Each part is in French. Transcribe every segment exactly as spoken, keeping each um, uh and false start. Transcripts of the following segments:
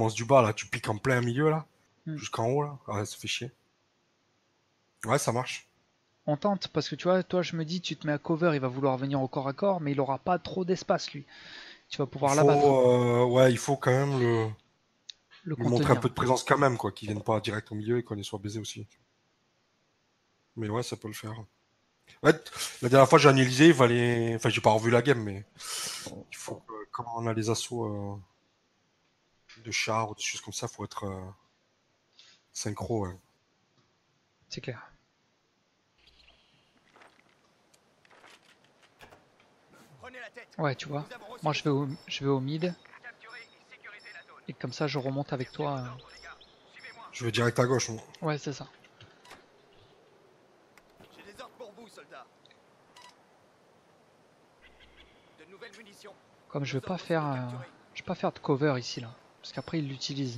commences du bas là, tu piques en plein milieu là, Hmm. jusqu'en haut là. Ouais, ça fait chier. Ouais, ça marche. On tente, parce que tu vois, toi je me dis, tu te mets à cover, il va vouloir venir au corps à corps, mais il aura pas trop d'espace lui. Tu vas Il pouvoir l'abattre, faut, euh, ouais, il faut quand même le, le lui montrer un contenir. peu de présence quand même, quoi, qu'il vienne pas direct au milieu et qu'on y soit baisé aussi. Mais ouais, ça peut le faire. Ouais, la dernière fois j'ai analysé, il fallait, enfin j'ai pas revu la game, mais il faut que quand on a les assauts euh, de chars ou des choses comme ça, faut être euh, synchro. Ouais. C'est clair. Ouais, tu vois, moi je vais au, je vais au mid, et comme ça je remonte avec toi. euh. Je vais direct à gauche. Moi. Ouais, c'est ça. J'ai des ordres pour vous, soldats. De nouvelles munitions. Comme je vais pas faire, euh, je vais pas faire de cover ici là, parce qu'après il l'utilise.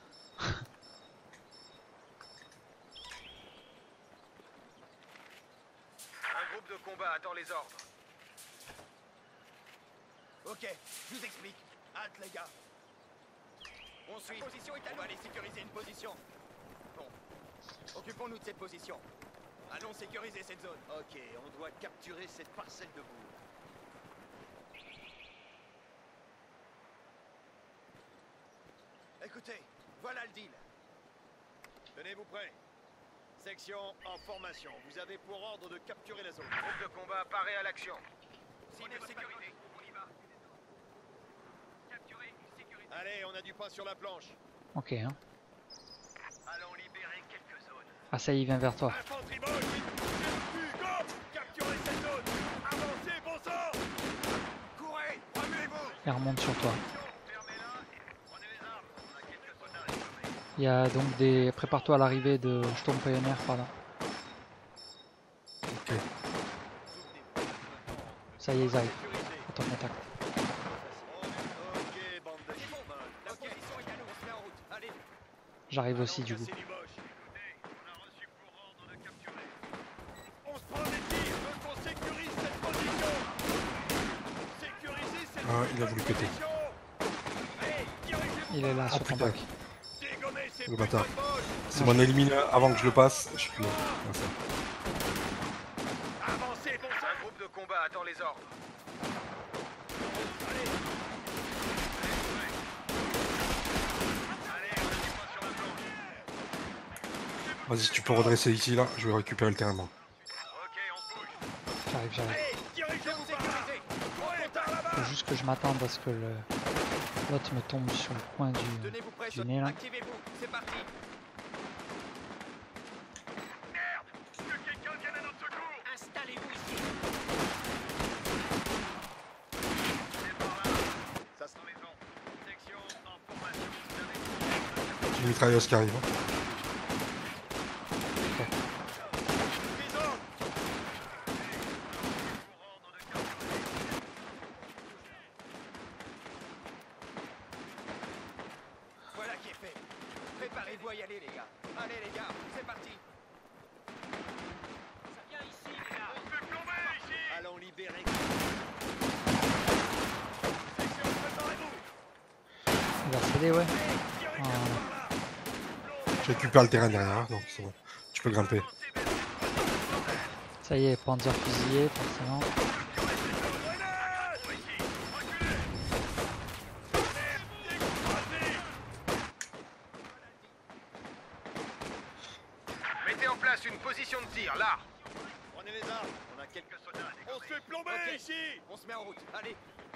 Un groupe de combat attend les ordres. Ok, je vous explique. Halte, les gars. On suit. Position est à nous. On va aller sécuriser une position. Bon. Occupons-nous de cette position. Allons sécuriser cette zone. Ok, on doit capturer cette parcelle de boue. Écoutez, voilà le deal. Tenez-vous prêts. Section en formation. Vous avez pour ordre de capturer la zone. Groupe de combat paré à l'action. Cible sécurisée. On y va. Capturer, sécurité. Allez, on a du pain sur la planche. Ok, hein. Allons libérer quelques zones. Ah ça y est, il vient vers toi. Infanterie moche. Go. Capturez cette zone. Avancez, bon sang. Courez, remuez-vous. Il remonte sur toi. Fermez-la et prenez les armes. On a quelques soldats à surveiller. Il y a donc des... Prépare-toi à l'arrivée de Sturm Pioneer par là. Ok. Ça y est, ils arrivent. À ton contact. Ok, bande de chimons. La position est à nous. On se met en route. Allez. J'arrive aussi du coup. Écoutez, on a reçu pour ordre de capturer. On se prend des tirs. Veut qu'on sécurise cette position. Sécuriser cette Ah, il a voulu péter. position. Hey, dirigez-vous. Il est là Oh sur ton putain, bac. Dégommez ces le bâtard. putains de moches. C'est mon éliminé avant que je le passe. Je suis plus là. Comme ça. Avancez, bon sang. Un groupe de combat attend les ordres. Allez. Allez, on a du pain sur la planche. Vas-y, si tu peux redresser ici là, je vais récupérer le terrain. Moi. Ok, on se bouge. J'arrive, j'arrive. Allez, dirigez-vous sécurisé. On part là-bas. Faut juste que je m'attende à ce que le l'autre me tombe sur le coin du, Tenez-vous prêts, du nez là. activez-vous, c'est parti. Merde, que quelqu'un vienne à notre secours. Installez-vous ici. C'est par là. Ça sera maison. Section en formation. Vous avez Une mitrailleuse qui arrive. hein. Prison. Pour ordre de capturer. Voilà qui est fait. Préparez-vous à y aller, les gars. Allez, les gars, c'est parti. Ça vient ici, les gars. On se fait plomber ici. Allons libérer. Section, préparez-vous. Il va céder, ouais. Dirigez-vous Ah, par là. Je récupère le terrain derrière, donc c'est bon. Tu peux grimper. ça y est, Panzer fusillé, forcément. Mettez en place une position de tir, là. Prenez les armes, on a quelques soldats. On se fait plomber ici. On se met en route, allez.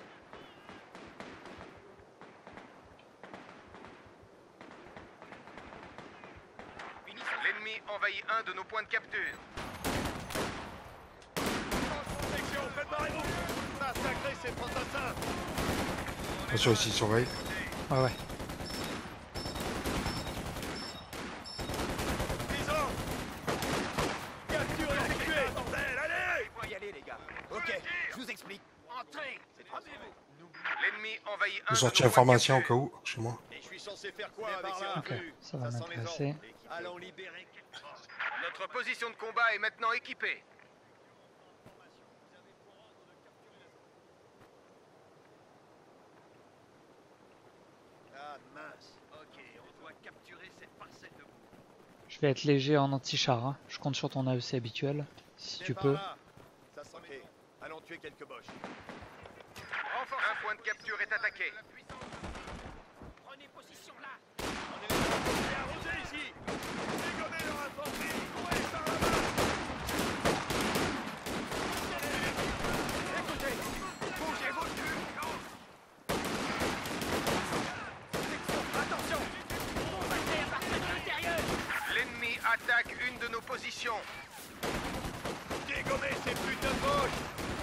L'ennemi envahit un de nos points de capture. Section, préparez-vous. Massacrez ces fantassins. Attention ici, surveille. Ouais, ouais. Prison. Capture effectuée. Bordel, allez. Il faut y aller, les gars. Ok, je vous explique. Entrez. C'est trois vous. L'ennemi envahit un Je de sorti nos points de information au capture. cas où, chez moi. Et je suis censé faire quoi avec ces Ok, recrues? ça va sent m'intéresser. les ordres. Allons libérer quelques... Notre position de combat est maintenant équipée. Ah mince. vais être léger en anti-char. Hein. Je compte sur ton A E C habituel, si tu peux. Ça sent ok. Allons tuer quelques boches. Un point de capture est attaqué. Prenez position là. On est arrosé ici. Dégommez leur infanterie. Ouais, par là-bas. Écoutez, bougez vos culs. Attention. On va faire partir de l'intérieur. L'ennemi attaque une de nos positions. Dégommez ces putains de boches.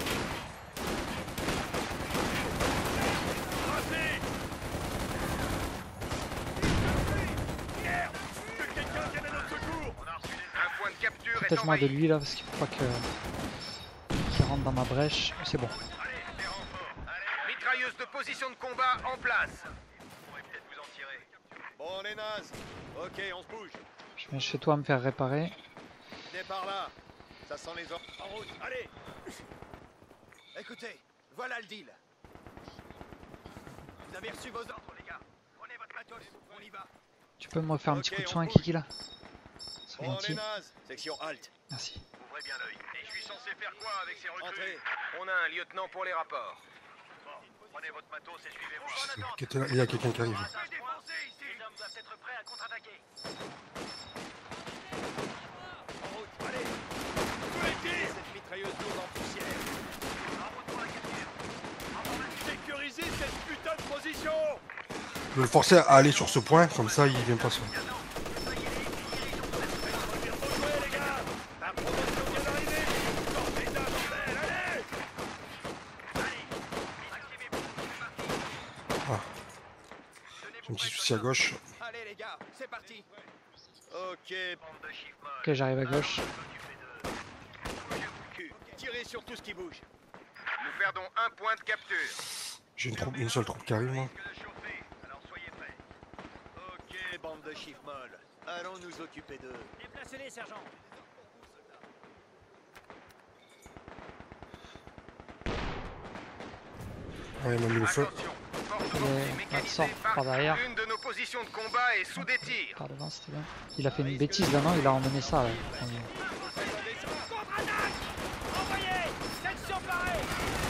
Protège-moi de lui là parce qu'il faut pas que qu'il rentre dans ma brèche. C'est bon. Mitrailleuse de position de combat en place. Vous pourrez peut-être vous en tirer. Bon, les nazes. Ok, on se bouge. Je viens chez toi me faire réparer. Venez par là. Ça sent les ordres. En route. Allez. Écoutez, voilà le deal. Vous avez reçu vos ordres, les gars. Prenez votre matos. On y va. Tu peux me refaire un petit Ok, coup de on soin, bouge. Kiki là? C'est Bon, gentil. les nazes. Section halt. Merci. Ouvrez bien l'œil. Et je suis censé faire quoi avec ces recrues? Entrez. On a un lieutenant pour les rapports. Bon, prenez votre matos et suivez-moi. Qui était là. Il y a quelqu'un qui arrive. Les hommes doivent être prêts à contre-attaquer. En route. Allez. Tous les tirs. Cette mitrailleuse lourde en poussière. En route pour la capture. Sécurisez cette putain de position. Je vais le forcer à aller sur ce point, comme ça il vient pas sur. La promotion vient d'arriver. Sortez d'un bordel. Allez. Ah. J'ai un petit souci à gauche. Allez, les gars. C'est parti. Ok. Bande de chiffres molles. Ok, j'arrive à gauche. Cul. Tirez sur tout ce qui bouge. Nous perdons un point de capture. J'ai une, troupe- une seule troupe qui arrive moi. Que de chauffer, alors soyez prêts. Ok, bande de chiffres molles. Allons nous occuper d'eux. Déplacez-les, sergent. Ouais, il m'a mis le feu. Attention, force de Allez, mortier va, mécanisée sors par par derrière. une de nos positions de combat est sous des tirs. Par devant, c'était bien. Il a fait une bêtise là, non? Il a emmené ça là. Contre-attaque. Envoyez. Section parée.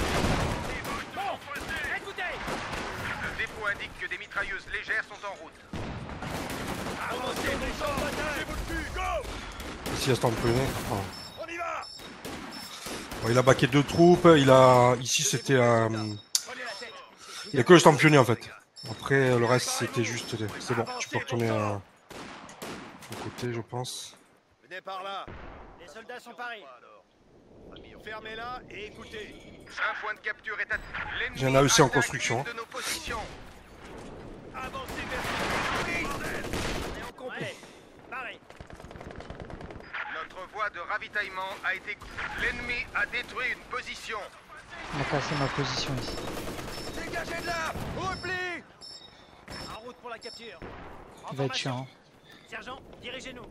Bon, écoutez. Le dépôt indique que des mitrailleuses légères sont en route. Avancez, les gens. Bougez votre cul. Go. Ici, il y a Stampionné. Oh. On y va. Bon, il a baqué deux troupes. Il a. Ici, c'était un. Prenez la tête. Il y a que le Stampionné en fait. Après, le reste, c'était juste. C'est bon, tu peux retourner à. De côté, je pense. Venez par là. Les soldats sont parés. Fermez-la et écoutez. Un point de capture est attaqué. J'ai un A E C en construction. De nos positions. Avancez vers bordel. On est au complet. Paré. Notre voie de ravitaillement a été... L'ennemi a détruit une position. On a cassé ma position ici. Dégagez de là. Repli. En route pour la capture. Il va être chiant. Sergent, dirigez-nous.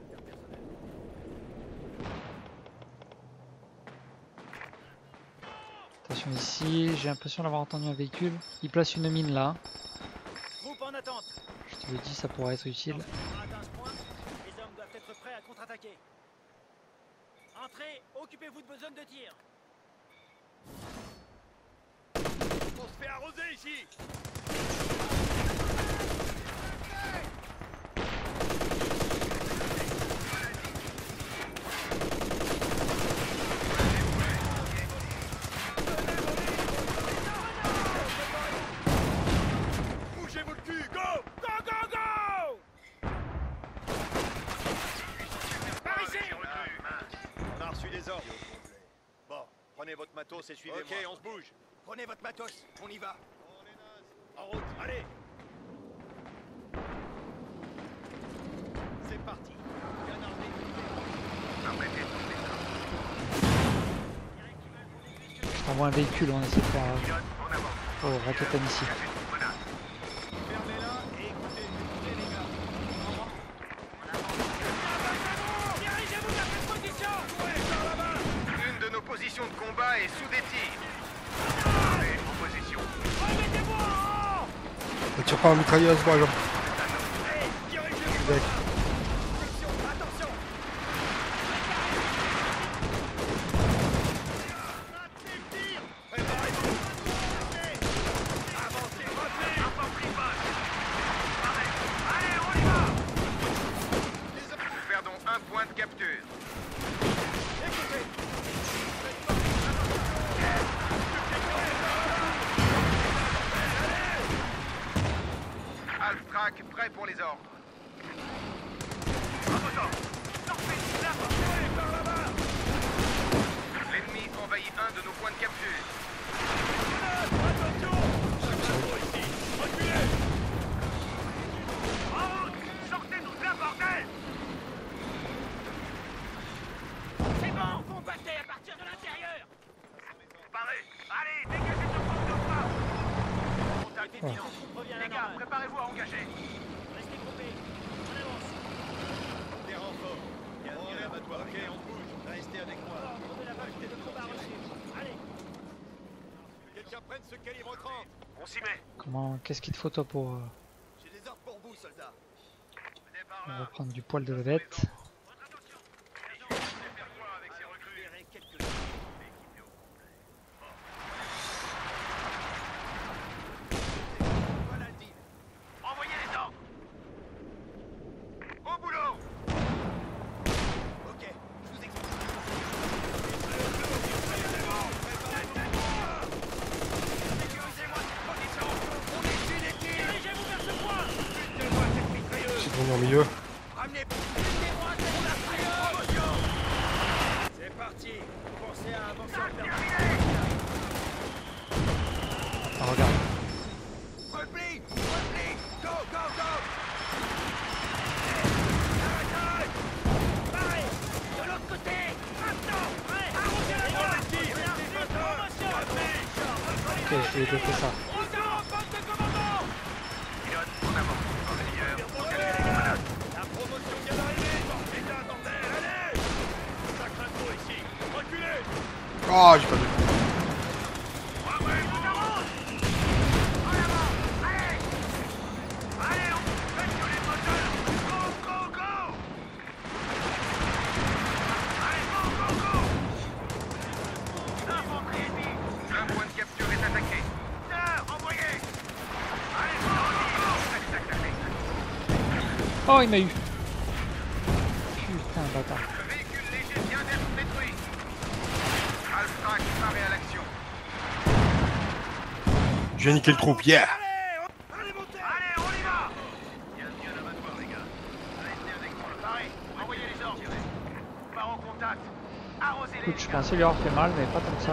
Attention ici, j'ai l'impression d'avoir entendu un véhicule. Il place une mine là. Groupe en attente. Je te le dis, ça pourrait être utile. Lorsqu'on aura atteint ce point, les hommes doivent être prêts à contre-attaquer. Entrez, occupez-vous de vos zones de tir. On se fait arroser ici. Bougez votre cul. Go. Go, go, go. Par ici. On a reçu des ordres. Bon, prenez votre matos et suivez-moi. Ok, on se bouge. Prenez votre matos, on y va. En route, allez. C'est parti. Bien armé. Arrêtez de tourner Je t'envoie un véhicule, on essaie de faire. ça. En avant. Oh, Rakatan ici. Voilà. Fermez-la et écoutez, écoutez les gars. Dirigez-vous vers cette position. Ouais, par là-bas. Une de nos positions de combat est sous des tirs. Allez, en position. Remettez-vous en haut. Ne tire pas en mitrailleuse, par exemple. Allez, dirigez-vous. Deck. Section, attention. capture. Alptrack prêt pour les ordres. L'ennemi envahit un de nos points de capture. Sortez-nous de là, bordel! C'est bon, combattez à partir de l'intérieur. Parez! Allez, dégagez ce point de pas! Contact imminent. Revient à la Les gars, normale. préparez-vous à engager. Restez groupés. On avance. Des renforts. Bienvenue à l'abattoir. Ok, on bouge. Restez avec moi. Prenez la vache de combat reçu. Allez. Quelqu'un prenne ce calibre trente. On s'y met. Comment, qu'est-ce qu'il te faut toi pour, euh, J'ai des ordres pour vous, soldats. Venez par pour là. reprendre du poil de la bête? Faire quoi avec ces recrues? Libérez quelques Voilà le deal. Envoyez les ordres. Au boulot. Ok, je vous explique. Sécurisez-moi cette position. On est une équipe. Dirigez-vous vers ce point. Mettez-moi cette mitrailleuse. C'est bon au milieu. Ramenez. Mettez-moi cette mitrailleuse. C'est parti. Pensez à avancer en permanence. Ah, regarde. Repli. Repli. Go, go, go. Arrêtez. Pareil. De l'autre côté. Maintenant. Prêt. Arrondez la droite. Promotion. Ok, je vais bloquer ça. Retour en poste de commandant. Pilote, en avant. Ingénieur, La promotion vient d'arriver. Putain, bordel. Allez. Ça craint trop ici. Reculez. Ah, j'ai pas vu. allez, on fait sur les moteurs. Go, go, go. Allez, go, go, go. Infanterie ennemie. Un point de capture est attaqué. Sœur, envoyez. Allez, go, go, go. Tac, tac, tac, tac. Oh, il m'a eu. Putain, bâtard. Le véhicule léger vient d'être détruit. Alptrack paré à l'action. Je vais niquer le troupe, yeah! Allez, montez. Allez, on y va. Bienvenue à l'abattoir, les gars. Restez avec moi. Paré, envoyez les ordres. Part en contact. Arrosez les. Écoute, je pensais lui avoir fait mal, mais pas comme ça.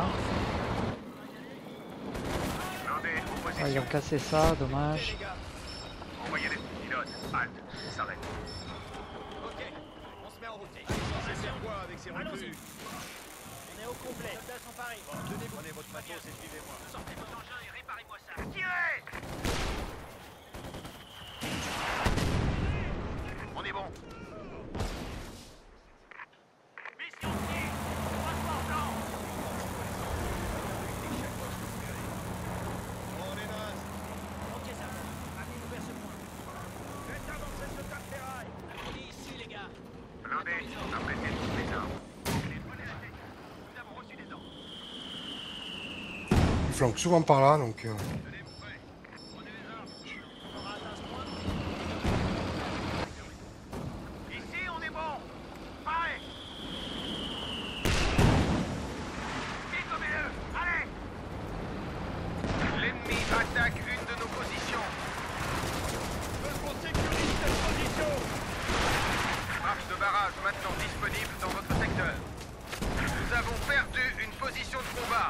Blindés, en Ouais, position. ils ont cassé ça, dommage. Envoyez les pilotes. Halte. On s'arrête. Ok, on se met en route. C'est faire quoi avec ces Allons-y. recrues? On est au complet. Les soldats sont parés. Tenez, prenez votre matos et suivez-moi. Sortez vos engins et réparez-moi ça. Tirez. On est bon. Mission finie. Passeport blanc. On est naze. Ok, ça va. Amenez-nous vers ce point. Faites avancer ce tas de ferraille. Attendez ici, les gars. Blindés, appréciez toutes les armes. Allez, prenez la tête. Nous avons reçu des ordres. Il flanque souvent par là, donc... euh, Tenez-vous prêts. Prenez les armes. On aura atteint ce point. Ici, on est bon. Paré. Dégommez-le. Allez. L'ennemi attaque une de nos positions. On sécurise cette position. Marche de barrage maintenant disponible dans votre secteur. Nous avons perdu une position de combat.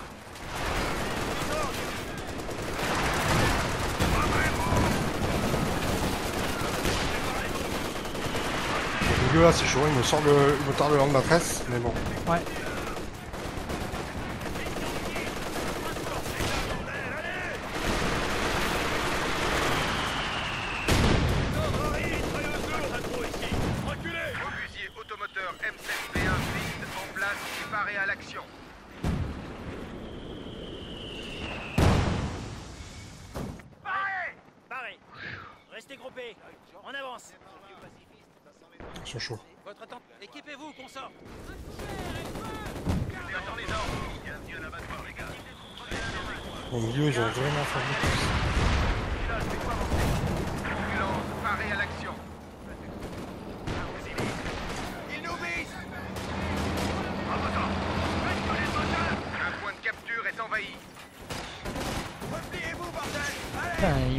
Le milieu là, c'est chaud, il me sort le... il me tord le langue de la tresse, mais bon. Ouais. Obusier automoteur M sept V un Fleet en place et paré à l'action. Paré. Paré. Restez groupés. On avance. Ils sont chauds. Votre attente. Équipez-vous, qu'on sorte. J'attends les ordres. Bienvenue à l'abattoir, les gars. Au milieu, ils ont vraiment fermé. Pilote, fais-toi avancer. Ambulance, paré à l'action. Ils nous visent.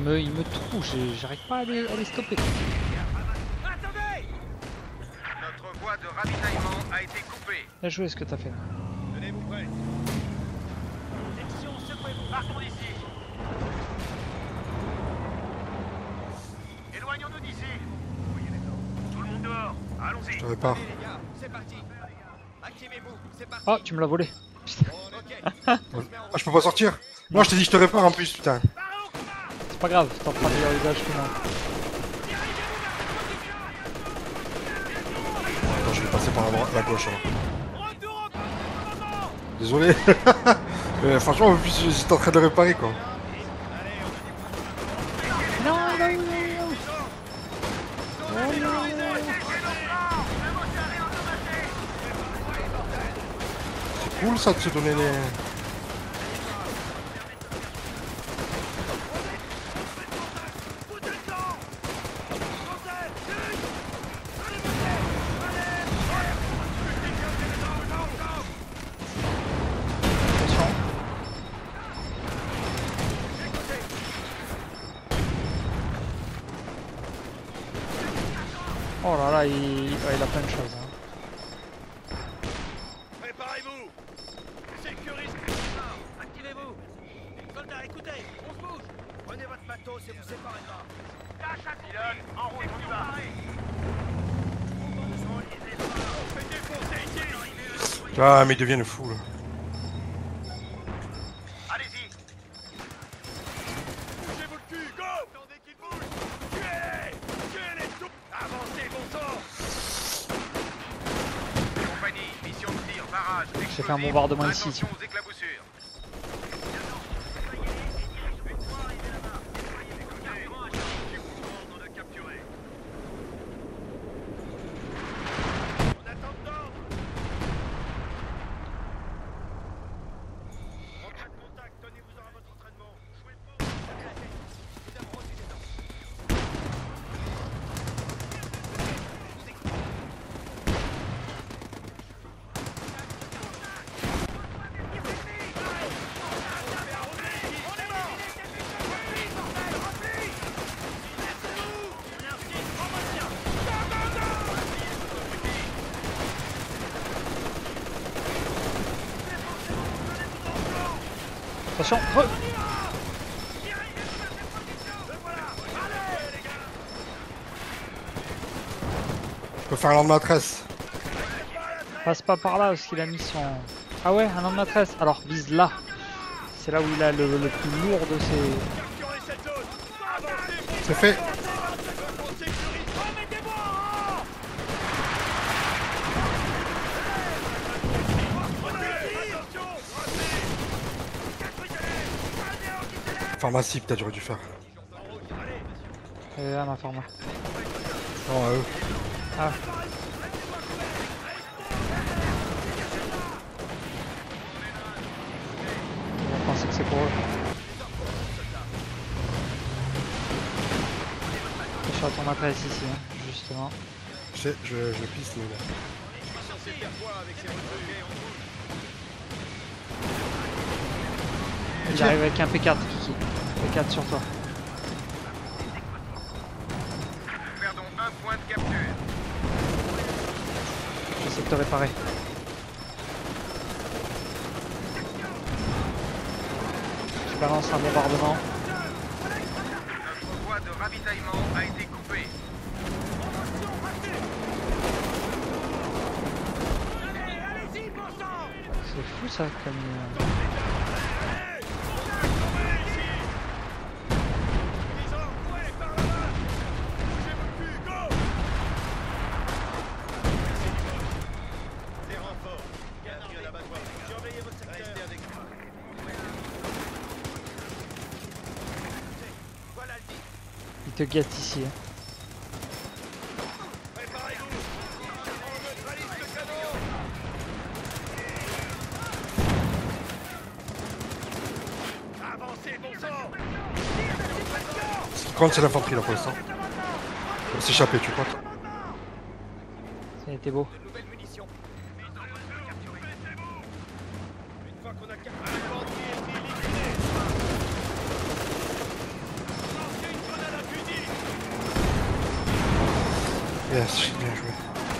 me, il me touche, j'arrive pas à les, à les stopper. Attendez! Notre voie de ravitaillement a été coupée. Bien joué ce que t'as fait là. Tenez-vous prêts. Section secouez-vous. Partons d'ici. Éloignons-nous d'ici. Tout le monde dehors. Allons-y. Je te répare. Allez les gars, c'est parti. Activez-vous, c'est parti. Oh, tu me l'as volé. Bon, ok. Ah, je peux pas sortir? Non, je t'ai dit je te répare en plus, putain. C'est pas grave, t'en feras meilleur usage que moi. Attends, je vais passer par la, la gauche alors. Retour au commandement. Désolé. euh, franchement, en plus, j'étais en train de réparer quoi. Non, non, non, non. Oh, non. C'est cool ça de se donner les... Attention. Oh là là, il, ouais, il a plein de choses. Hein. Préparez-vous. Sécurisez. Activez-vous. Soldats, écoutez, on se bouge. Prenez votre matos et vous séparez de là. Tâche à pilote. En route, on y va. Faites défoncer ici. Ah, mais ils deviennent fous là. Allez-y. Bougez-vous le cul, go. Attendez qu'ils bougent. Tuez-les. Tuez-les tous. Avancez, bon sang. Compagnie, mission de tir, barrage. J'ai fait un bombardement ici. Attention aux éclaboussures. On attend d'ordre. En cas de contact, tenez-vous à votre entraînement. Jouez pas. Nous avons reçu des ordres. Attention, re... Je peux faire un lendemain tresse. passe pas par là parce qu'il a mis son... Ah ouais, un homme maîtresse. Alors vise là. C'est là où il a le, le plus lourd de ses... Capturez cette zone. Avancez. C'est fait. On sécurise. Remettez-moi en rang. Attention. Pharmacie, peut-être j'aurais dû faire. Et là, ma pharma. Non, à eux. Ah. On va penser que c'est pour eux. Je suis à ton maîtresse ici, hein, justement. Je sais, je, je pisse, mais là. Il arrive avec un P quatre, Kiki. P quatre sur toi. Perdons un point de capture. J'essaie de te réparer. Je balance un bombardement. Notre voie de ravitaillement a été coupée. C'est fou ça comme... euh, Il te guette ici. Hein. Ce qui compte, c'est l'infanterie là pour l'instant. On va s'échapper, tu crois? Ça a été beau. Nouvelle munition. Une fois qu'on a capturé l'infanterie ennemi liquidée. Yes, bien joué.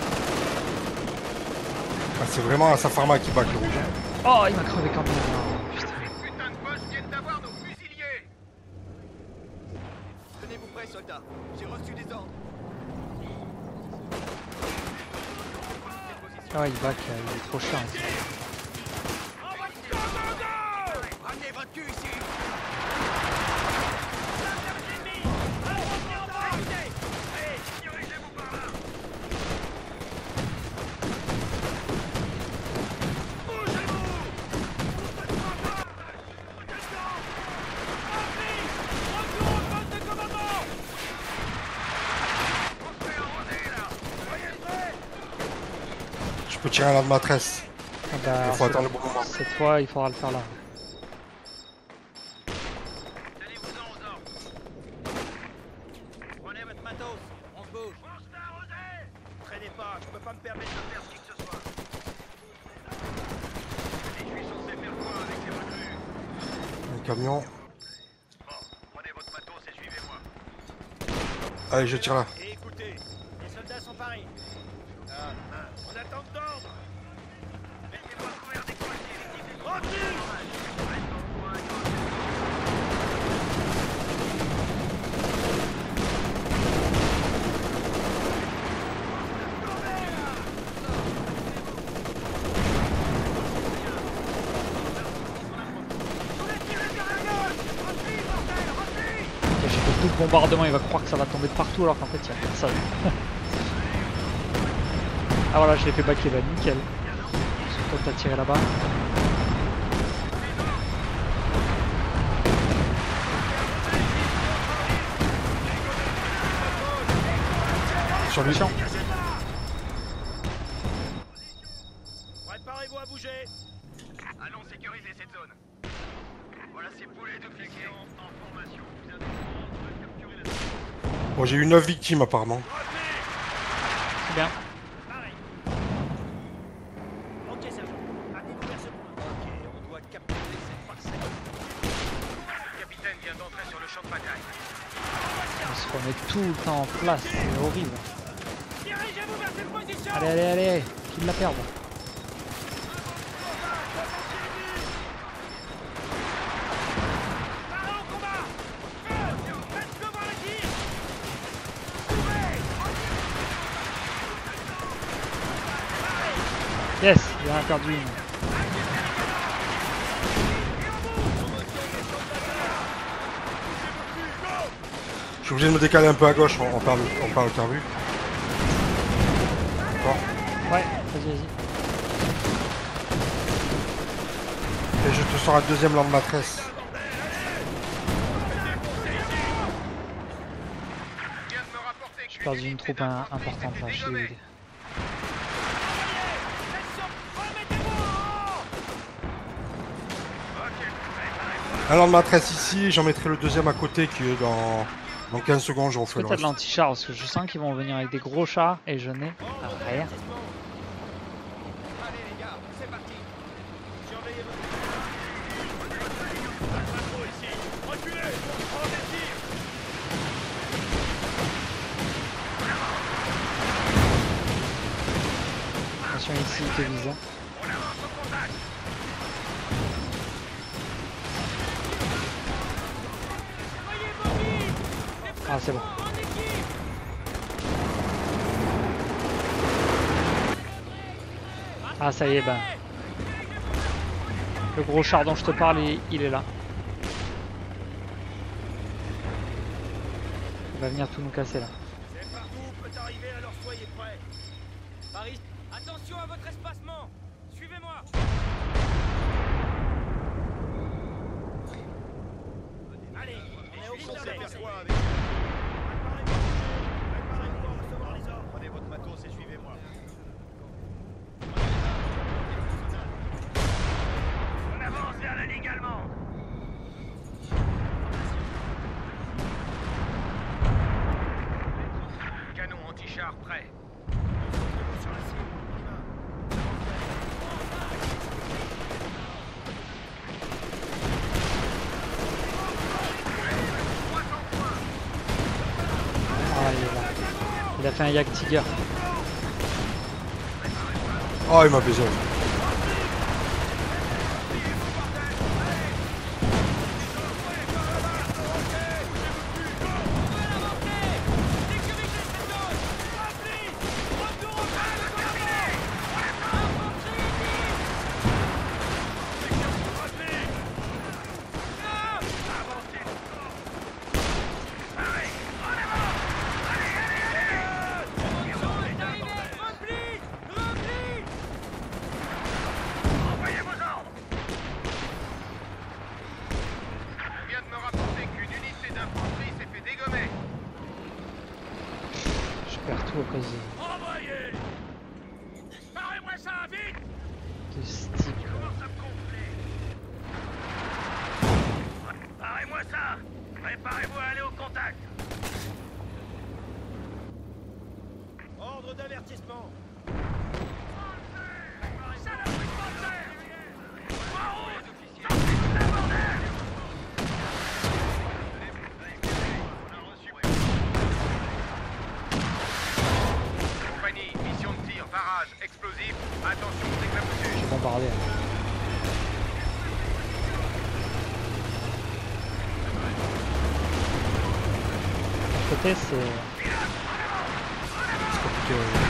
Ah, c'est vraiment sa pharma qui bat le rouge. Oh, il m'a crevé quand même. Oh, putain. Les putains de boss viennent d'avoir nos fusiliers. Tenez-vous prêts, soldats. J'ai reçu des ordres. Ah ouais, il back, il est trop chiant. Ramenez votre cul ici. Je peux tirer un lance maîtresse. Ah bah, Il faut attendre le bon moment. cette fois, il faudra le faire là. Tenez-vous-en aux ordres. Prenez votre matos. On se bouge. Traînez pas, je peux pas me permettre de faire qui que ce soit. Je suis censé faire quoi avec les recrues? Un camion. Bon, prenez votre matos et suivez-moi. Allez, je tire là. Et écoutez, les soldats sont parés. Ah, mince. On attend d'ordre. Laissez-moi couvrir des coursiers. Remplis. J'ai fait tout le bombardement, il va croire que ça va tomber de partout alors qu'en fait il n'y a personne. Ah voilà, je l'ai fait backer là, nickel. Toi t'as tiré là-bas. Sur lui. Attention. Préparez-vous à bouger. Allons sécuriser cette zone. Voilà ces poulets de flics en formation. Vous avez capturé la... Bon, j'ai eu neuf victimes apparemment. C'est bien. Pareil. Ok, sergent. Amenez-vous vers ce point. Ok, on doit capturer cette parcelle. Le capitaine vient d'entrer sur le champ de bataille. On se remet tout le temps en place, c'est horrible. Dirigez-vous vers cette position. Allez, allez, allez, qu'il la perde. Parez au combat. Feu. Faites devant le tir. Yes, il en a perdu une. Je suis obligé de me décaler un peu à gauche, on, on parle, on parle carbu. D'accord. Ouais, vas-y, vas-y. Et je te sors un deuxième lance maîtresse. Vient de me rapporter que J'ai perdu une troupe un- importante là, je suis Section, remettez-vous en haut. Un lance maîtresse ici, j'en mettrai le deuxième à côté qui est dans, dans quinze secondes, je refais le Peut-être reste. l'anti-char parce que je sens qu'ils vont venir avec des gros chars et je n'ai rien. Allez les gars, c'est parti. Surveillez votre... Reculez. Prends des tirs. Attention ici, il te vise. Ah, c'est bon. Ah, ça y est, ben. Le gros char dont je te parle, il, il est là. Il va venir tout nous casser là. C'est partout, peut arriver, alors soyez prêts. Paris, Attention à votre espacement. Suivez-moi. allez, on est au Vite, complet. allez. Préparez-vous Préparez-vous à recevoir les ordres. Prenez votre matos et suivez-moi. On avance vers la ligue allemande. Canon anti-char prêt. Sur la cible, on y va. Ah, il est là. Il a fait un Yak Tiger. Oh, il m'a baisé. Envoyez! Parez-moi ça, vite! De ce type. Commence à me gonfler. Parez-moi ça! Préparez-vous à aller au contact! Ordre d'avertissement! Explosif, attention aux éclaboussures. Je suis bombardé. À côté, c'est. C'est compliqué. Ouais.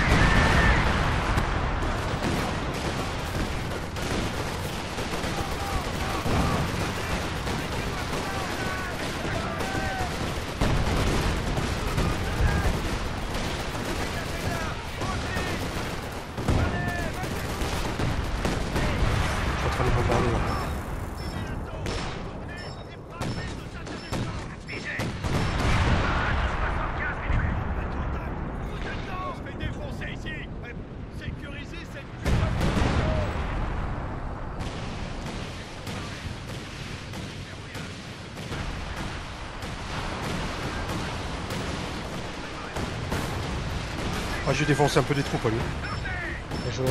Ah, j'ai défoncé un peu des troupes à lui. Bien joué.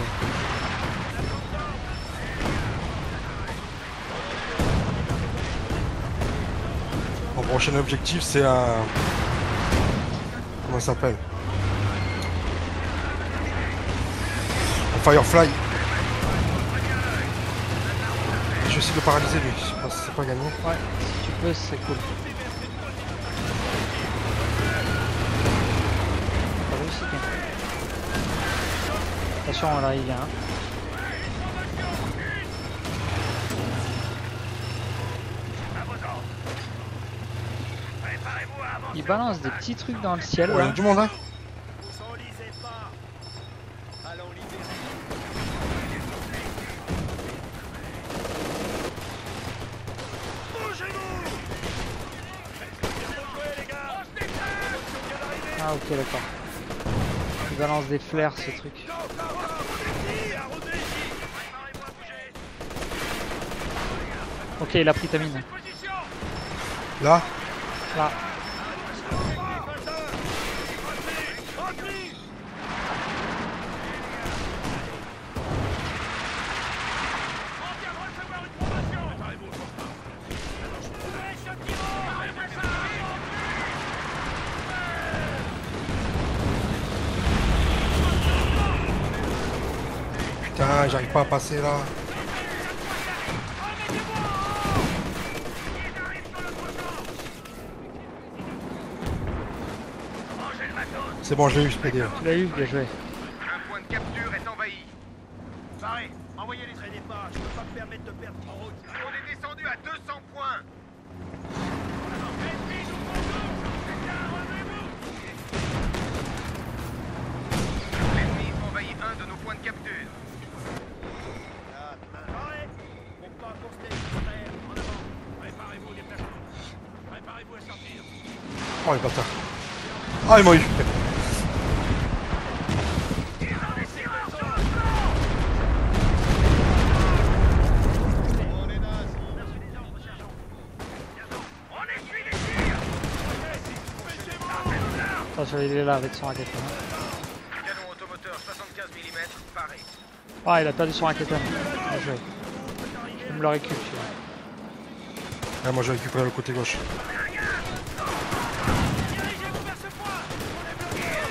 Mon prochain objectif, c'est un... Comment ça s'appelle? Un Firefly. Je vais essayer de le paralyser lui, je sais pas si c'est pas gagné. Ouais, si tu peux, c'est cool. T'as réussi, bien. Attention, là il vient. Hein. Il balance des petits trucs dans le ciel. Ouais, il y a là. du monde, hein. Ah ok, d'accord. Il balance des flares ce truc. Ok, il a pris ta mine. Là. Là. Putain, j'arrive pas à passer là. C'est bon, je l'ai eu, ce P D. Tu l'as eu, bien joué. Un point de capture est envahi. Pareil, envoyez les traînez pas, je peux pas me permettre de perdre en route. On est descendu à deux cents points. L'ennemi envahit un de nos points de capture. Pareil, on part pour se distraire, en avant. Préparez-vous les placements. Préparez-vous à sortir. Oh les bâtards. Ah, ils m'ont eu. Attention, il est là avec son raquette. Canon automoteur soixante-quinze millimètres, paré. Ah, il a perdu son raquette. Bien joué. Je me le récupère. Ah, moi je vais récupérer le côté gauche.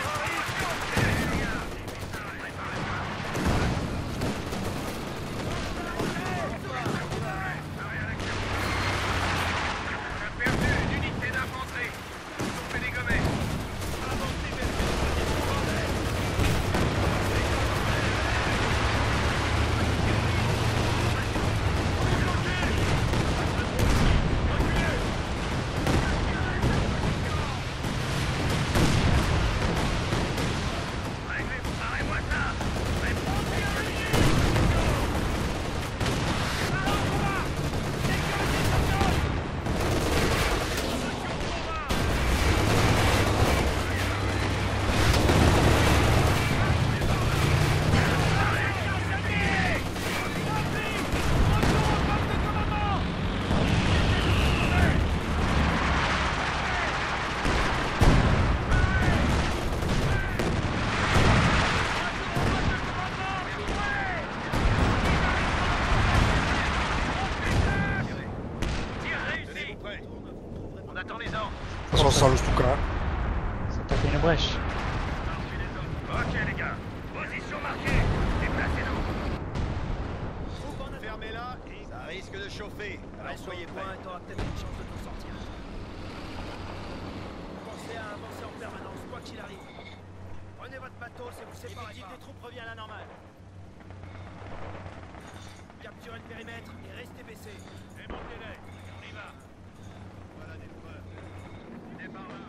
Ok les gars, position marquée. Déplacez-nous. Fermez-la et ça risque de chauffer. Alors soyez prêts. T'auras peut-être une chance de t'en sortir. Pensez à avancer en permanence, quoi qu'il arrive. Prenez votre bateau, c'est vous séparez. L'effectif des troupes revient à la normale. Capturez le périmètre et restez baissés. Démontez-les, on y va. Voilà des preuves. Départ là.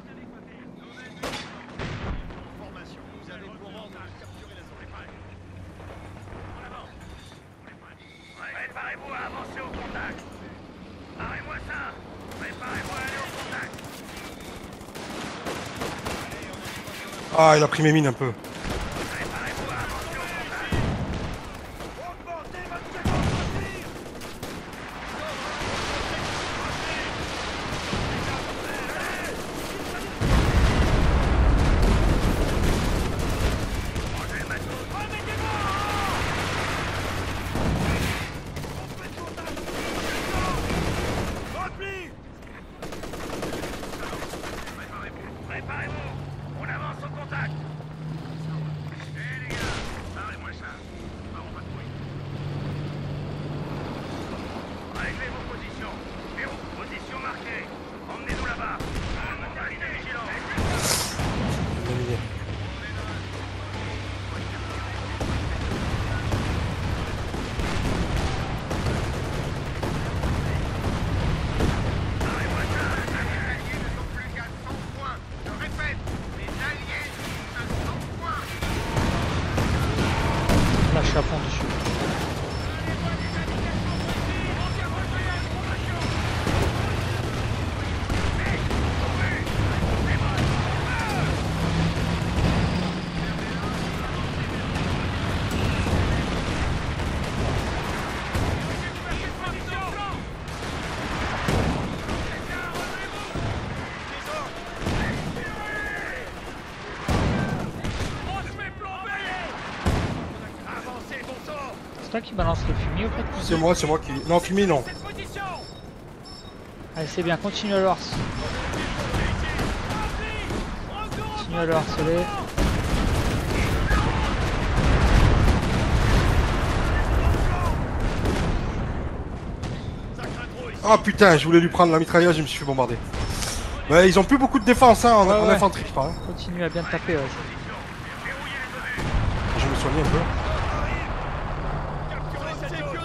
Formation. Vous avez pour ordre de capturer la zone. En avant. Préparez-vous à avancer au contact. Arrêtez-moi ça. Préparez-vous à aller au contact. Ah, il a pris mes mines un peu. Préparez-vous à avancer au contact. Augmentez votre capacité de tir. Rangez le matos. Rempli. Préparez-vous. Préparez-vous. On avance au contact. Eh les gars, parlez-moi ça. Pas en patrouille. Réglez vos positions. Héros, position marquée. Emmenez-nous là-bas. Tout le monde restez vigilant. Éliminé. Parlez-moi ça. Les alliés ne sont plus qu'à cent points. Je répète, les alliés sont à cent points. Là, je suis à fond dessus. Avancez, bon sang. C'est toi qui balance le fumier au fait? C'est moi, c'est moi qui. Non, fumier, non. Cette position. Allez, c'est bien, continue à le harceler. Continue à le harceler. Ah putain, je voulais lui prendre la mitrailleuse, je me suis fait bombarder. Ouais, ils ont plus beaucoup de défense hein, en, Ouais, en ouais. infanterie, je crois. Hein. Continue à bien te taper, ouais. Je vais me soigner un peu. Capturez cette zone.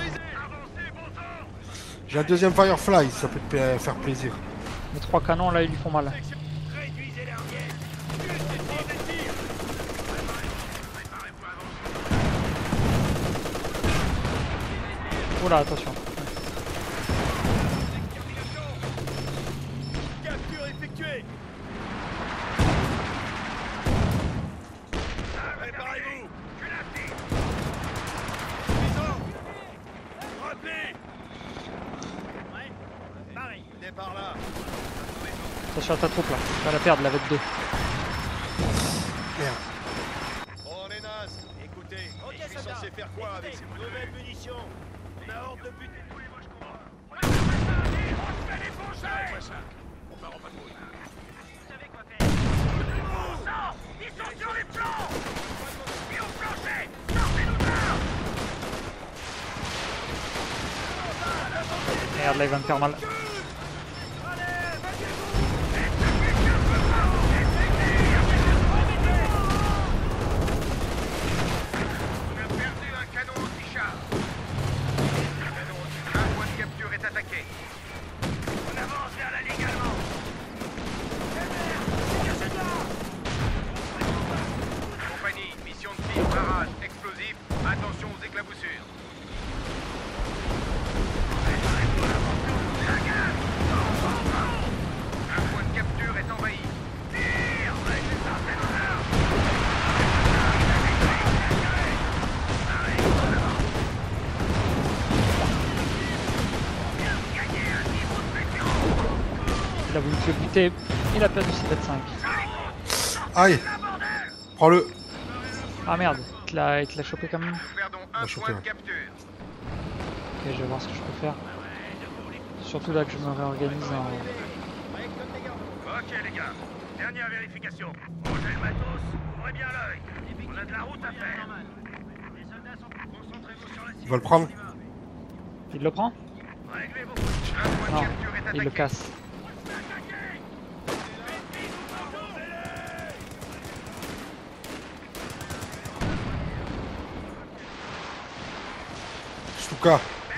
J'ai un deuxième Firefly, ça peut te pa- faire plaisir. Les trois canons là, ils lui font mal. Réduisez l'arrière. Multipliez les tirs. Oh là, attention. Capture effectuée. Préparez-vous. Suffisant. Repli. Ouais. Pareil. Départ là. Attention à ta troupe là. Tu vas la perdre, la V deux. Merde. On est naze. Écoutez, Ok, je suis soldat. censé faire quoi avec ces Écoutez, nouvelles munitions. On a ordre de buter tous les moches qu'on On se fait défoncer. On part en patrouille. Vous savez quoi faire. Bon sang, ils sont sur les flancs. Mis au plancher. Sortez-nous de là. Merde, là il va me faire mal. On a perdu un canon anti-char. Canon anti-char. Un point de capture est attaqué. On avance vers la ligue allemande. Compagnie, mission de tir, barrage, explosif. Attention aux éclaboussures. Préparez-vous à l'aventure. La gare. Un point de capture est envahi. Tire avec les sartènes aux armes. Il a voulu te buter. Il a perdu ses V cinq. Aïe. Prends-le. Ah merde, il te l'a il te l'a chopé quand même. Nous perdons un chopé, point de ouais. capture. Ok, je vais voir ce que je peux faire. Surtout là que je me réorganise en... Ok les gars, dernière vérification. Rangez le matos, ouvrez bien l'œil. On a de Il va le prendre. Il le prend? Réglez vos positions. Un point de Non, capture est il le attaqué. casse. Stuka.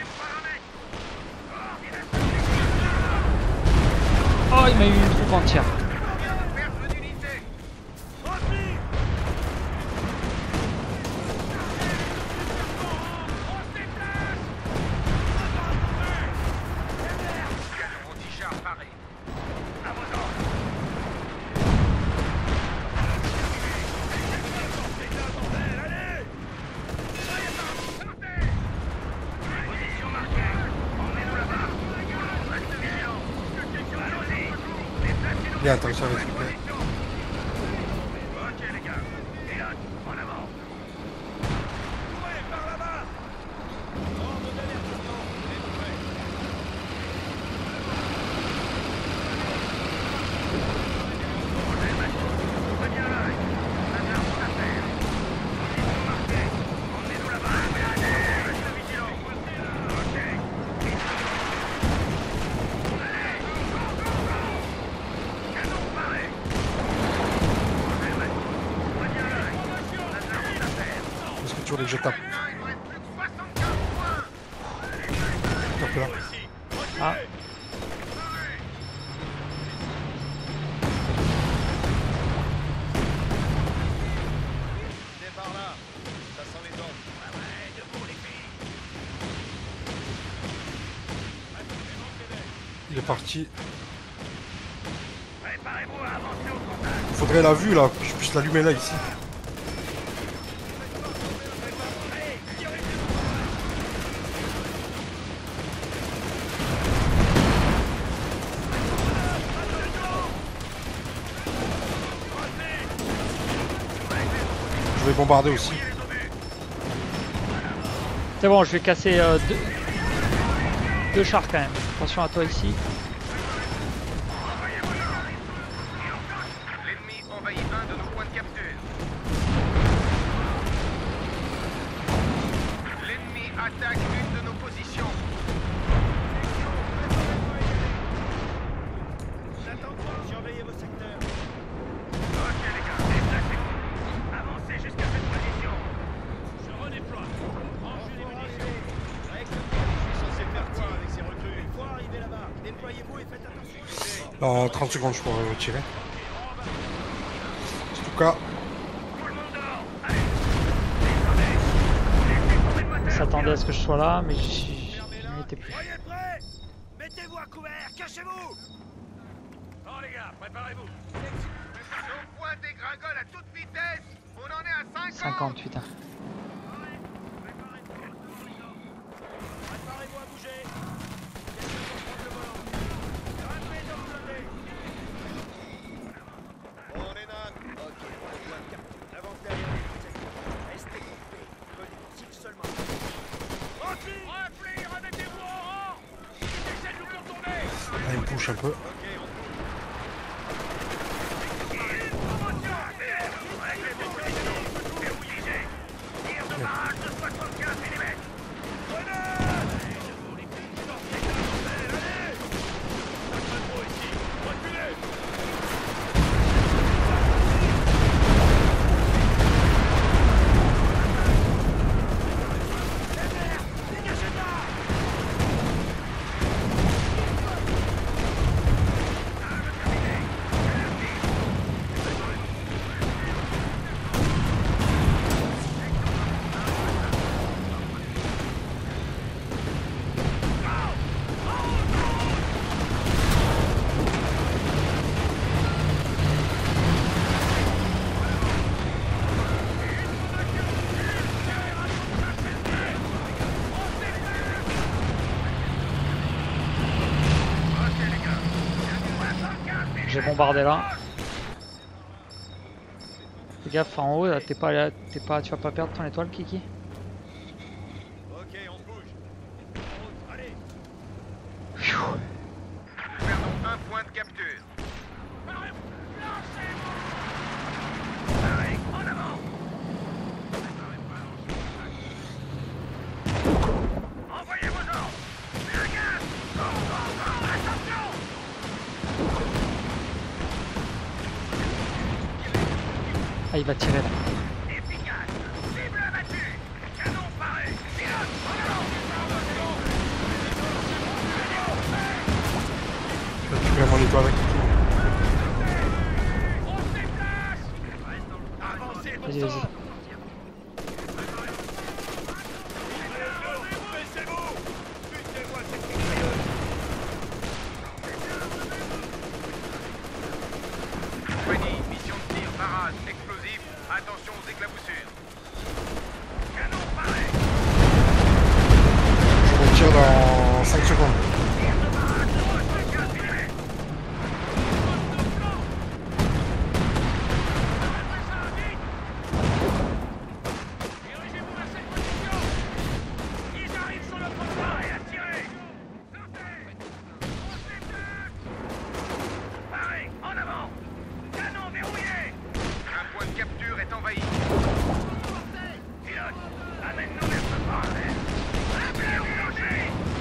Oh, il m'a eu une troupe entière. Perte d'unité. Canon anti-char paré. À vos ordres. Position marquée. Emmenez-nous là-bas. Reste vigilant. Allons-y. Déplacez-nous. Bien, t'as réussi à récupérer. Ok les gars. Pilote, en avant. Ouais, par là-bas. Ordre d'avertissement. Êtes prêts? Reviens l'œil. Un arme à faire. Position marquée. Emmenez-nous là-bas. Reste vigilant. Ok. Allez, go, go, go. Canon paré. Reviens l'œil. Un arme à faire. Est-ce que tu voulais que je tape? Il me reste plus que soixante-quinze points. Tape là. Ah, C'est par là. Ça sent les ordres. Ah ouais, debout les filles. Il est parti. Préparez-vous à avancer au contact. Il faudrait la vue là, que je puisse l'allumer là ici. Je vais bombarder aussi. c'est bon, je vais casser euh, deux... deux chars quand même. Attention à toi ici. L'ennemi envahit un de nos points de capture. L'ennemi attaque une de nos positions. J'attends. Surveillez vos secteurs. Ok les gars, déplacez-vous. Avancez jusqu'à cette position. Je redéploie. Branchez les munitions. Avec le plan, je suis censé faire quoi avec ces recrues? Une fois arrivé là-bas, déployez-vous et faites attention. Dans trente secondes, je pourrais retirer. Stuka. Tout le monde dehors. Allez. Descendez. Laissez tomber le moteur. S'attendait à ce que je sois là, mais j'y n'y étais plus. Soyez prêts. Mettez-vous à couvert. Cachez-vous. Bon les gars, préparez-vous. Nos points dégringolent à toute vitesse. On en est à cinquante. cinquante, putain. Préparez-vous à bouger. Quelqu'un pour prendre le volant. Rappelez de blindés. On est nan. Ok, on a besoin de capture. Avance derrière les secteurs. Restez coupés. Prenez vos cibles seulement. Rempli. Rempli, remettez-vous en rang. Ils essaient de nous contourner. Là, il me push un peu. Ok, on bouge. Réglez vos positions. Verrouillez. Tir de barrage de soixante-quinze millimètres. J'ai bombardé là. Fais gaffe en haut, là, t'es pas, là, t'es pas, tu vas pas perdre ton étoile, Kiki. Ok, on se bouge. En route, allez. Nous perdons un point de capture. Allez, en avant. Ah, il va tirer là. Efficace. Cible abattue. Canon paré. Pilote, en avant. Là, tu mets mon étoile avec tout. On se déplace. Avancez, bon Vas-y, sang. vas-y. Baissez-vous. Butez-moi cette mitrailleuse. Compagnie, mission de tir, parade, explosif. Attention aux éclaboussures. Canon paré. Je retire dans cinq secondes. Dirigez-vous vers cette position. Ils arrivent sur notre voie et attirez. Paré, en avant. Canon verrouillé. Un point de capture est envahi. Pilote, amène-nous vers ce bordel. Appelez au plancher.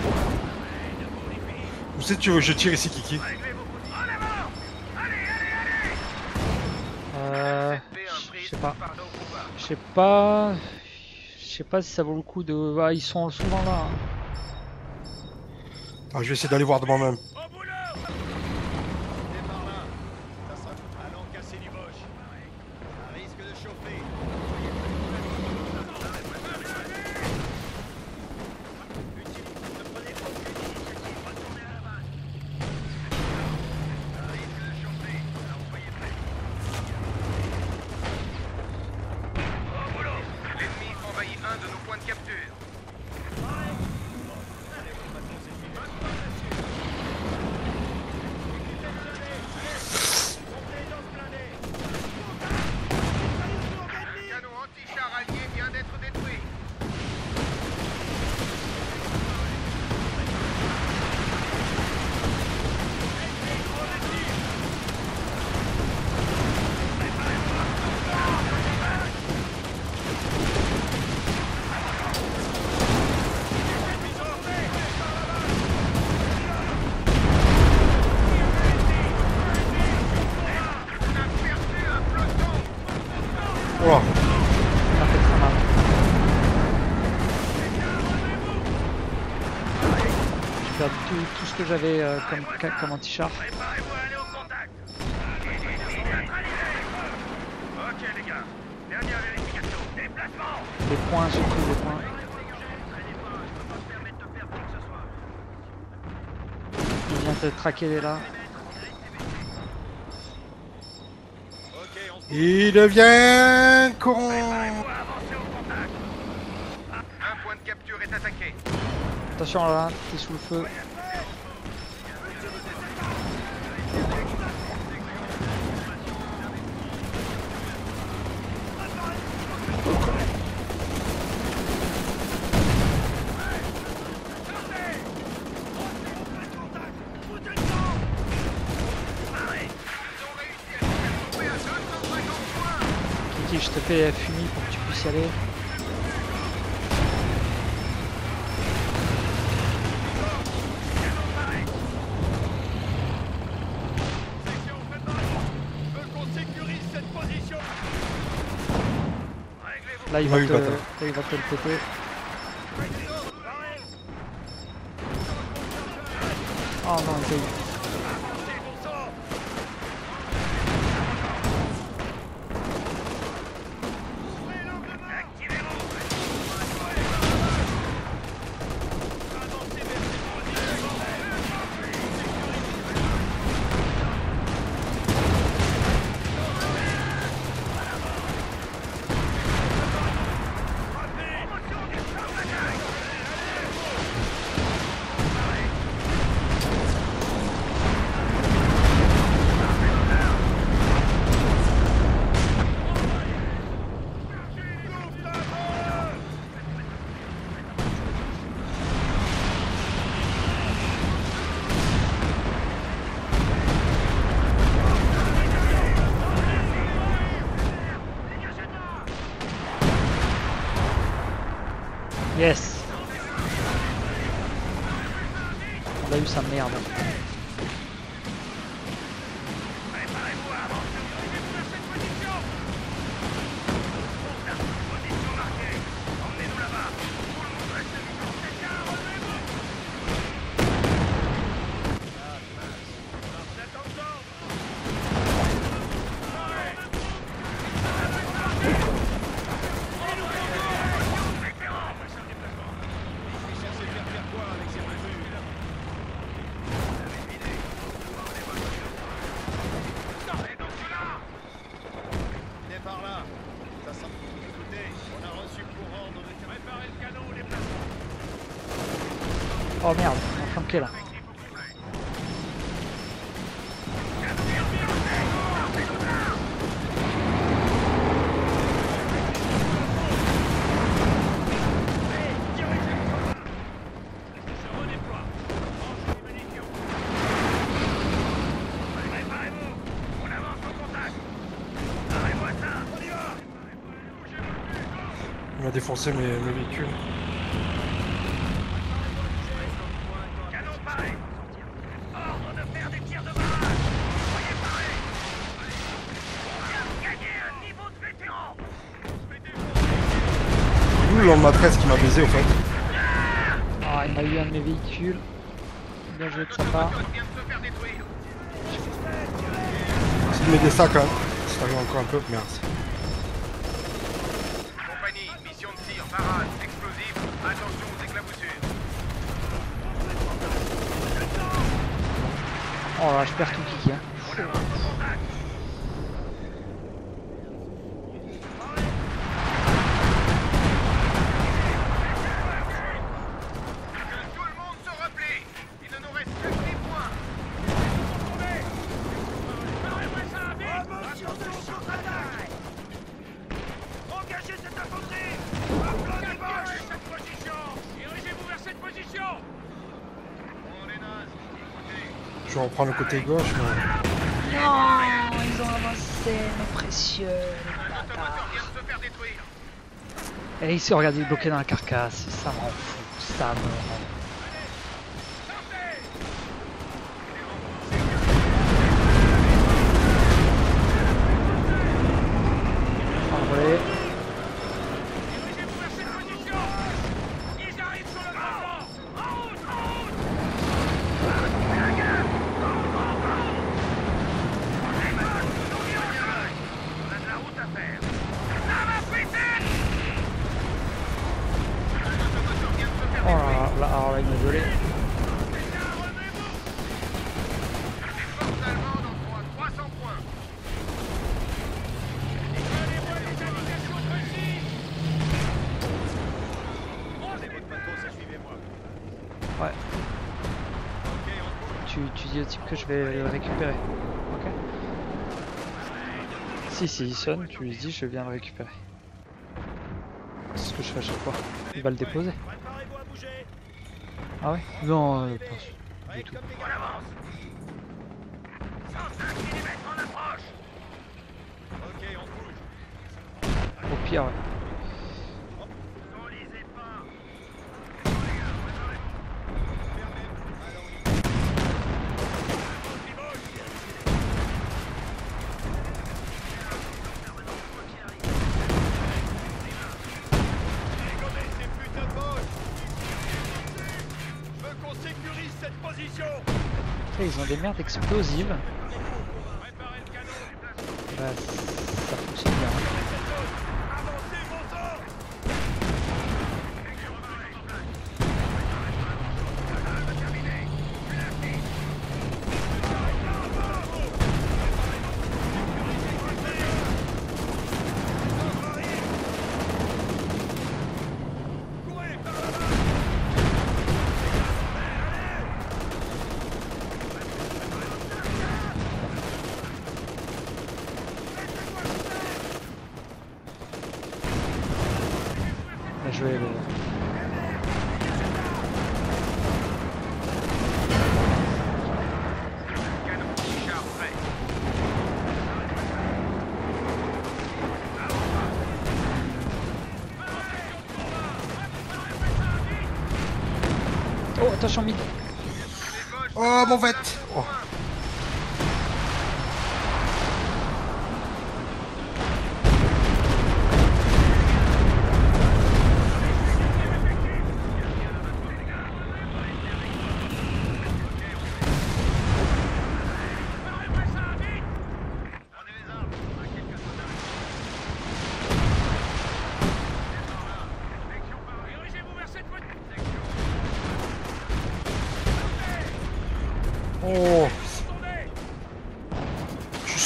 Où c'est que tu veux que je tire ici, Kiki? Réglez vos positions. En avant. Allez, allez, allez. Euh, Faites un je brise sais pas. par nos combats. Je sais pas. Je sais pas si ça vaut le coup de. Ah, ils sont souvent là. hein. Ah, je vais essayer d'aller voir de moi-même. Au boulot. C'est par là. Ça sera allons casser du moche. Ça risque de chauffer. Utilise. Ne prenez aucune initiative. Retournez à la base. Ça risque de chauffer. Alors soyez prêts. Au boulot. L'ennemi envahit un de nos points de capture. Un canon anti-char allié vient d'être détruit. On a perdu un peloton. Oh, Ça fait très mal. J'ai perdu tout, tout ce que j'avais euh, comme, ca- comme anti-char. Préparez-vous à aller au contact. Ennemi neutralisé. Ok les gars, dernière vérification. Déplacement. Les points, surtout les points. Il vient te traquer là. Ok, on se il devient con. Préparez-vous à avancer au contact. Un point de capture est attaqué. Attention là, t'es sous le feu. Kiki, je te fais fumis pour que tu puisses y aller. veut qu'on sécurise cette position. Là, il Ah va, oui, te, bâtard. là, il va te le péter. Oh non, il t'a eu. Yes. On a eu sa merde. Oh merde, on est flanqué là. Il m'a défoncé mes, mes véhicules. D'où le maîtresse qui m'a baisé au fait. Ah, il m'a eu un de mes véhicules. Bien joué de sa part. C'est de m'aider ça quand même. Ça arrive encore un peu, merde. Compagnie, mission de tir, parade, explosif, attention aux éclaboussures. Oh là, je perds tout kiki. Hein. Tout le monde se replie. Il ne nous reste que des points. Engagez cette infanterie! Engagez cette position! Dirigez-vous vers cette position! On les naze. Écoutez, Je vais reprendre le côté gauche. Mais... Non, ils ont avancé, mes précieux. un automoteur vient de se faire détruire. Et ici, regardez, il est bloqué dans la carcasse. Ça me rend fou. Ça me rend Envolé. Dirigez-vous vers cette position! Ils arrivent sur le grand flanc! En route! En route! On a de la route à faire. Ça va péter! Un automoteur vient de se faire Oh là détruire. là, là, alors là, il m'a volé. Les forces allemandes en font à trois cents points. Donnez-moi des indications précises! C'est votre bateau, ça suivez-moi. Ouais. Ok, on bouge. Tu, tu dis au type que je vais le récupérer. Ok. Si, si il sonne, tu lui dis je viens le récupérer. C'est ce que je fais à chaque fois. Il va le déposer. Préparez-vous à bouger. Ah ouais? Non, euh, pas Prête du tout. comme des On gars. avance. cent cinq millimètres en approche. Ok, on bouge. Au pire, ouais. On lisait pas. Dégommez ces putains de bottes. Je veux qu'on sécurise cette position. Et ils ont des merdes explosives. Préparez le canon. Bah, ça fonctionne bien. Avancez, bon sang. Courez par là-bas. Bien joué, le... Canon Richard prêt. Oh, attention, mid. Oh mon vête oh. Prenez les armes. On a quelques soldats.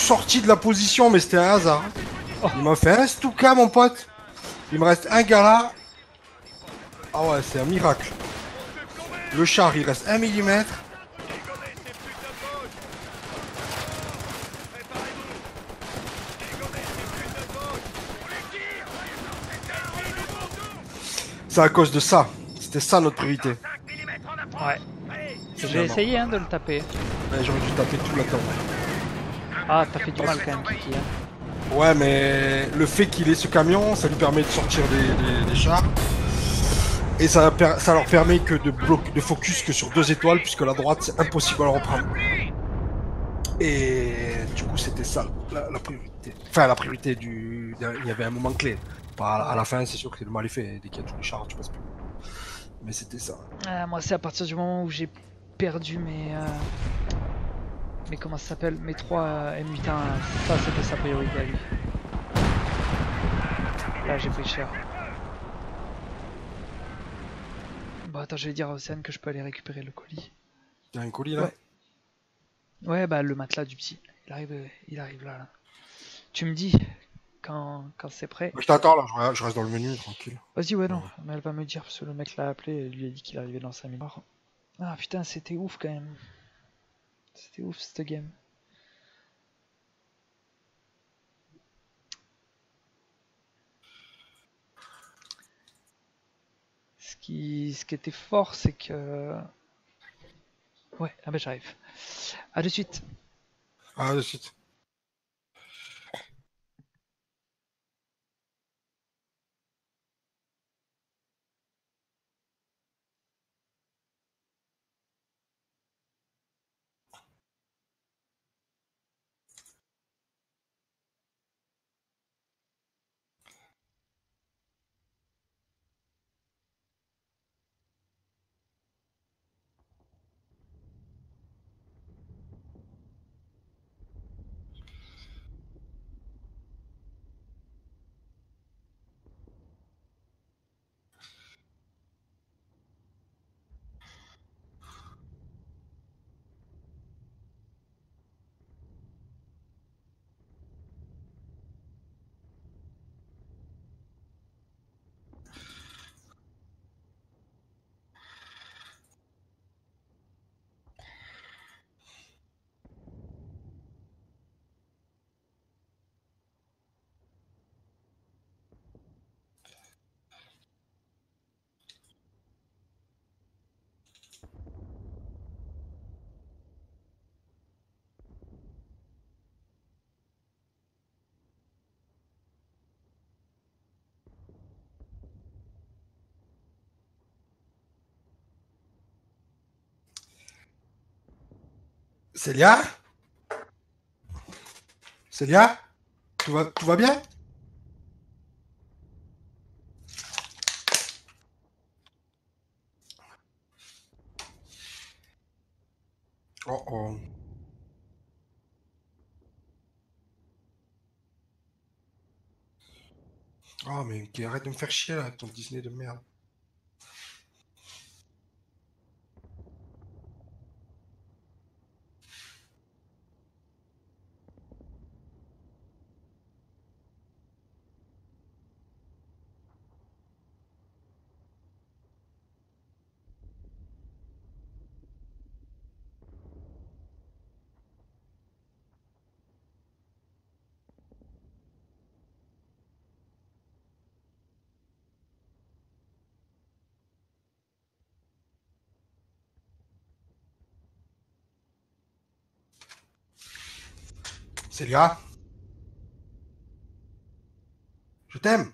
sorti de la position, mais c'était un hasard. Il m'a fait un Stuka, mon pote. Il me reste un gars là. Ah ouais, c'est un miracle. Le char, il reste un millimètre. C'est à cause de ça. C'était ça notre priorité. Ouais. J'ai essayé hein, de le taper. Ouais, j'aurais dû taper tout là-dedans. Ah, t'as fait du mal quand même, Kiki. Hein. Ouais, mais le fait qu'il ait ce camion, ça lui permet de sortir des, des, des chars. Et ça, ça leur permet que de bloquer, de focus que sur deux étoiles, puisque la droite, c'est impossible à le reprendre. Et du coup, c'était ça la, la priorité. Enfin, la priorité du. Il y avait un moment clé. Pas à, à la fin, c'est sûr que le mal est fait. Dès qu'il y a tous les chars, tu passes plus. Mais c'était ça. Euh, moi, c'est à partir du moment où j'ai perdu mes. Euh... Mais comment ça s'appelle? Mes trois euh, M huit un. Ça, c'était sa priorité à lui. Là, j'ai pris cher. Bon, attends, je vais dire à Océane que je peux aller récupérer le colis. Il y a un colis là? Ouais. Ouais, bah le matelas du psy. Il arrive, il arrive là, là. Tu me dis quand, quand c'est prêt. Je t'attends là, je reste dans le menu, tranquille. Vas-y, ouais, non. Mais elle va me dire parce que le mec l'a appelé et lui a dit qu'il arrivait dans cinq minutes. Ah putain, c'était ouf quand même. C'était ouf cette game. Ce qui, ce qui était fort, c'est que. Ouais, ah bah j'arrive. A de suite. Ah, de suite. Célia? Célia? Tout va, tout va bien? Oh oh. Oh, mais arrête de me faire chier là, avec ton Disney de merde. Célia? Je t'aime.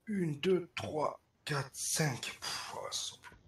Une, deux, trois, quatre, cinq. Pff, ouais, ça sent plus.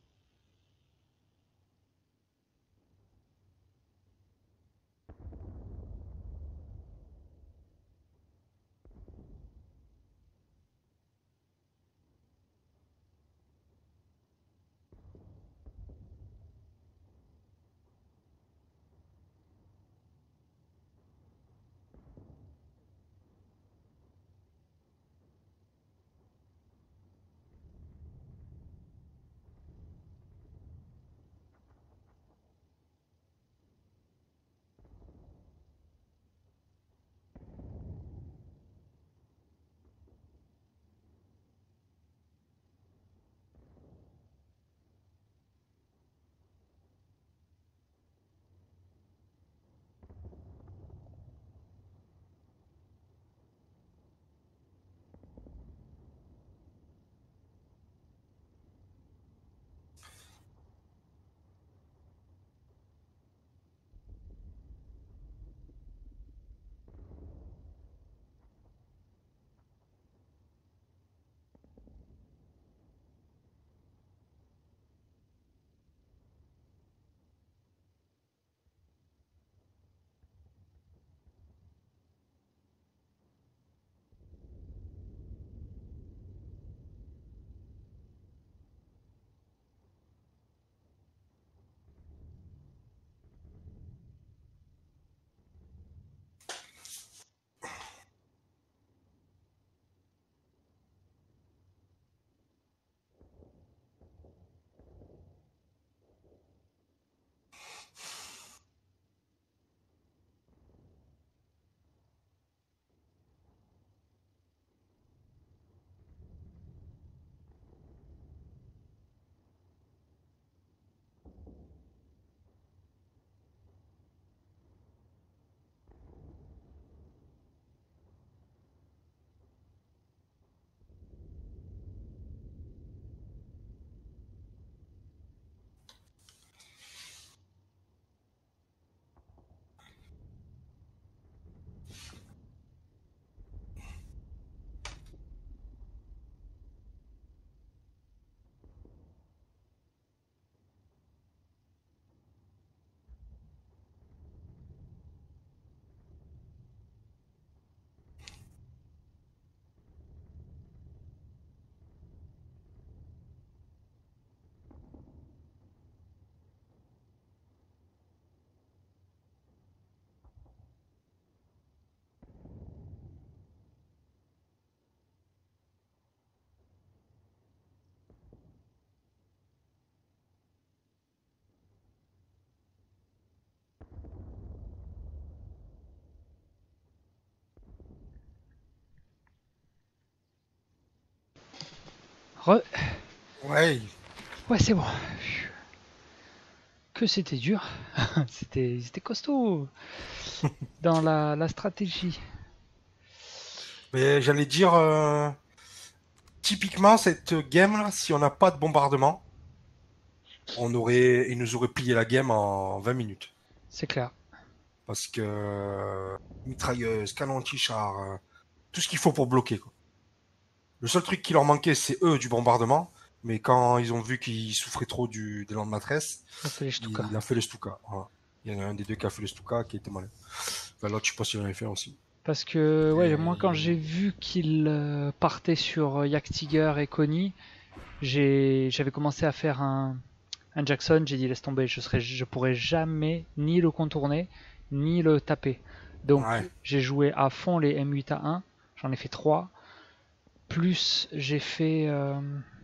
Re... Ouais. Ouais, c'est bon. Que c'était dur. c'était c'était costaud dans la, la stratégie. Mais j'allais dire, euh, typiquement, cette game-là, si on n'a pas de bombardement, on aurait, il nous aurait plié la game en vingt minutes. C'est clair. Parce que euh, mitrailleuse, canon anti-char, euh, tout ce qu'il faut pour bloquer, quoi. Le seul truc qui leur manquait, c'est eux du bombardement. Mais quand ils ont vu qu'ils souffraient trop du, des landes maîtresses, Ça fait les Stuka. il a fait le Stuka. Voilà. Il y en a un des deux qui a fait le Stuka qui était malin. Enfin, l'autre, je sais pas s'il en avait fait aussi. Parce que ouais, Et- moi quand j'ai vu qu'il euh, partait sur Jagdtiger et Connie, j'ai j'avais commencé à faire un, un Jackson, j'ai dit laisse tomber, je serais je pourrais jamais ni le contourner ni le taper. Donc Ouais. j'ai joué à fond les M huit A un, j'en ai fait trois. Plus j'ai fait euh,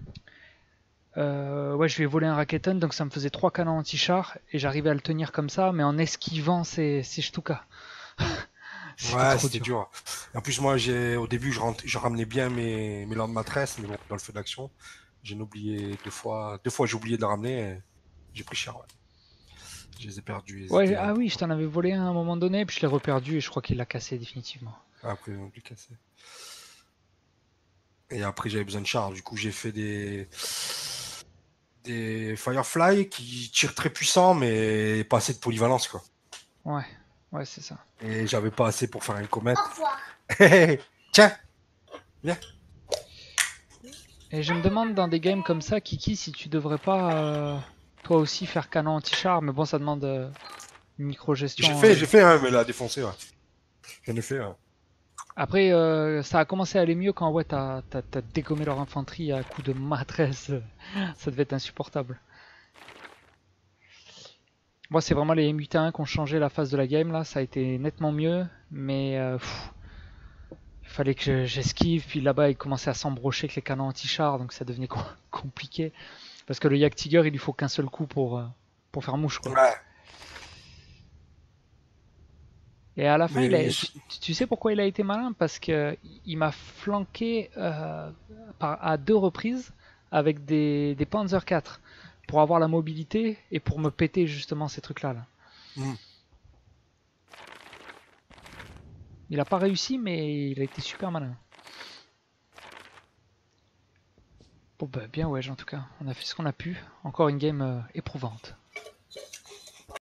euh, ouais, je lui ai volé un Raketen, donc ça me faisait trois canons anti-char et j'arrivais à le tenir comme ça, mais en esquivant ces, ces Stuka. C'était Ouais, trop c'était dur. dur. Et en plus, moi, j'ai, au début, je, rent- je ramenais bien mes, mes landes maîtresses, mais bon, dans le feu d'action, j'ai oublié deux fois, deux fois, j'ai oublié de les ramener, et j'ai pris cher, ouais. Je les ai perdus, ils Ouais, étaient ah oui, je importants. t'en avais volé un à un moment donné, puis je l'ai reperdu et je crois qu'il l'a cassé définitivement. Après, ils ont dû casser. Et après, j'avais besoin de chars. Du coup, j'ai fait des, des Firefly qui tirent très puissant, mais pas assez de polyvalence, quoi. Ouais, ouais, c'est ça. Et j'avais pas assez pour faire une comète. Au revoir. Tiens, viens. Et je me demande dans des games comme ça, Kiki, si tu devrais pas euh, toi aussi faire canon anti-char, mais bon, ça demande euh, une micro-gestion. J'ai fait, euh. j'ai fait, hein, mais la défoncé, ouais. J'en ai fait, ouais. Après, euh, ça a commencé à aller mieux quand ouais, t'as t'as- t'as dégommé leur infanterie à coups de matresse. Ça devait être insupportable. Moi, c'est vraiment les M huit A un qui ont changé la phase de la game là. Ça a été nettement mieux, mais euh, pff, il fallait que j'esquive. Puis là-bas, ils commençaient à s'embrocher avec les canons anti-char, donc ça devenait co- compliqué. Parce que le Jagdtiger, il lui faut qu'un seul coup pour, euh, pour faire mouche quoi. Ouais. Et à la fin, il a, Mais tu, tu sais pourquoi il a été malin? Parce que il m'a flanqué euh, par, à deux reprises avec des, des Panzer quatre pour avoir la mobilité et pour me péter justement ces trucs-là. Là. Mm. Il a pas réussi, mais il a été super malin. Bon bah bien ouais, en tout cas, on a fait ce qu'on a pu. Encore une game euh, éprouvante.